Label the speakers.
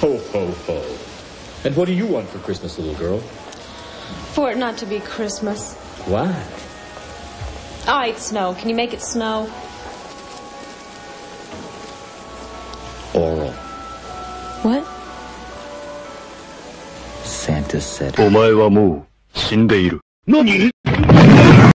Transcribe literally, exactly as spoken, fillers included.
Speaker 1: Ho, ho, ho. And what do you want for Christmas, little girl?
Speaker 2: For it not to be Christmas.
Speaker 1: Why?
Speaker 2: All right, snow. Can you make it snow?
Speaker 1: Oral.
Speaker 2: What?
Speaker 1: Santa said.
Speaker 3: お前はもう死んでいる。何